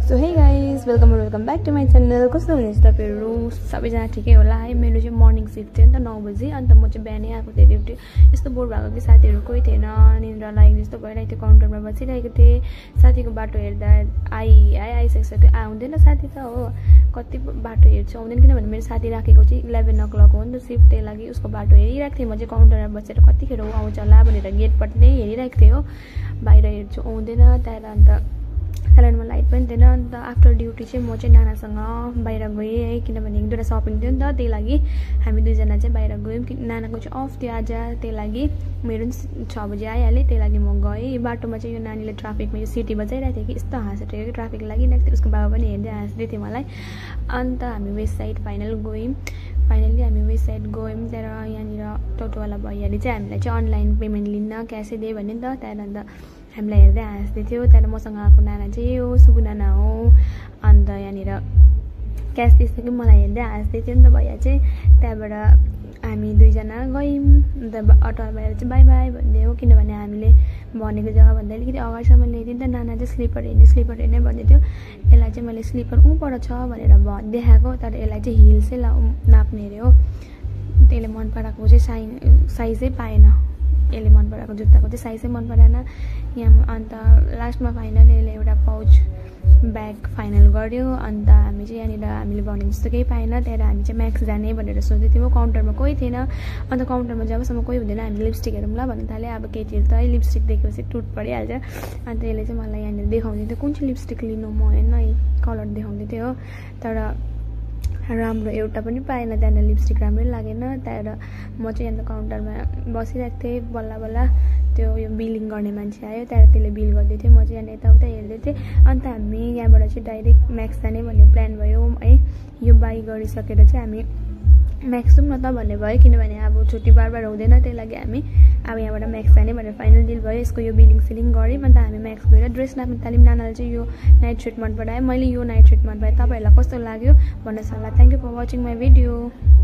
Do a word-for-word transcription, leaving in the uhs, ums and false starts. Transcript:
So hey guys welcome welcome back to my channel. कस्तो हुनुहुन्छ तपाईँहरू? सबैजना ठिकै होला है। मेरो चाहिँ मर्निङ सिफ्ट थियो नि त नौ बजी, अन्त म चाहिँ बिहानै आएको थिएँ ड्युटी। यस्तो बोर भएको कि साथीहरू कोही थिएन, निन्द्रा लागेको जस्तो भइरहेको थियो। काउन्टरमा बसिरहेको थिएँ, साथीको बाटो हेर्दा आइ आइ आइसकिसक्यो। आउँदैन साथी त हो, कति बाटो हेर्छु आउँदैन, किनभने मेरो साथी राखेको चाहिँ इलेभेन ओ क्लक हो नि त सिफ्ट, त्यही लागि उसको बाटो हेरिरहेको थिएँ। म चाहिँ काउन्टरमा बसेर कतिखेर ऊ आउँछ होला भनेर गेटपट्टि नै हेरिरहेको थिएँ हो, बाहिर हेर्छु आउँदैन। त्यहाँबाट अन्त साइलेन्टमा लाइट पनि थिएन। अन्त आफ्टर ड्युटी चाहिँ म चाहिँ नानासँग बाहिर गएँ है, किनभने एक दुईवटा सपिङ थियो नि त, त्यही लागि हामी दुईजना चाहिँ बाहिर गयौँ। कि नानाको चाहिँ अफ थियो आज, त्यही लागि मेरो पनि छ बजी आइहालेँ, त्यही लागि म गएँ। बाटोमा चाहिँ यो नानीले ट्राफिकमा यो सिटी बजाइरहेको थियो कि यस्तो हाँसेको कि ट्राफिक लागिरहेको थियो, उसको बाबा पनि हेर्दै हाँस्दै थियो मलाई। अन्त हामी वेस्ट साइड फाइनल गयौँ। फाइनली हामी वेस्ट साइड गयौँ। त्यहाँबाट यहाँनिर टोटोवाला भैयाले चाहिँ हामीलाई चाहिँ अनलाइन पेमेन्ट लिन्न, क्यासै दियो भने नि त। त्यहाँबाट अन्त हामीलाई हेर्दै हाँस्दै थियो। त्यहाँबाट मसँग आएको नाना चाहिँ यो सुगु नाना हो। अन्त यहाँनिर क्यास दिएको कि मलाई हेर्दै हाँस्दै थियो नि त भैया चाहिँ। त्यहाँबाट हामी दुईजना गयौँ। अन्त अटोवाला भएर चाहिँ बाई बाई भन्दै हो, किनभने हामीले भनेको जग्गाभन्दा अलिकति अगाडिसम्म ल्याइदियो नि त। नाना चाहिँ स्लिपर हेर्ने स्लिपर हेर्ने भन्दै थियो। यसलाई चाहिँ मैले स्लिपर ऊ पर छ भनेर भ देखाएको, तर यसलाई चाहिँ हिल्सै ला नाप्ने अरे हो। त्यसले मन पराएको चाहिँ साइ साइजै पाएन, यसले मन पराएको जुत्ताको चाहिँ साइजै मन परेन यहाँ। अन्त लास्टमा फाइनल यसले एउटा पाउच ब्याग फाइनल गर्यो। अन्त हामी चाहिँ यहाँनिर हामीले भनेको जस्तो केही पाएन। त्यहाँबाट हामी चाहिँ म्याक्स जाने भनेर सोच्दै थियौँ, काउन्टरमा कोही थिएन। अन्त काउन्टरमा जबसम्म कोही हुँदैन हामीले लिपस्टिक हेरौँ ल भन्नु थाल्यो। अब केटीहरू त है लिपस्टिक देखेपछि टुट परिहाल्छ। अन्त यसले चाहिँ मलाई यहाँनिर देखाउँदै थियो कुन चाहिँ लिपस्टिक लिनु, म होइन है कलर देखाउँदै थियो हो, तर राम्रो एउटा पनि पाएन। त्यहाँनिर लिपस्टिक राम्रै लागेन। त्यहाँबाट म चाहिँ अन्त काउन्टरमा बसिरहेको थिएँ। बल्ल बल्ल त्यो यो बिलिङ गर्ने मान्छे आयो, त्यहाँबाट त्यसले बिल गर्दै थियो, म चाहिँ यहाँ यताउता हेर्दै थिएँ। अन्त हामी यहाँबाट चाहिँ डाइरेक्ट म्याक्स जाने भन्ने प्लान भयो है। यो बाई गरिसकेर चाहिँ हामी म्याक्स जाउँ न त भन्ने भयो, किनभने अब छुट्टी बार बार हुँदैन, त्यही लागि हामी अब यहाँबाट म्याक्स जाने भनेर फाइनल डिल भयो। यसको यो बिलिङ सिलिङ गऱ्यौँ। अन्त हामी म्याक्स गएर ड्रेस नाप्नु थाल्यौँ। नानाले चाहिँ यो नाइट सुट मन परायो, मैले यो नाइट सुट मन पराएँ। तपाईँहरूलाई कस्तो लाग्यो भन्नुहोस् होला। Thank you for watching my video.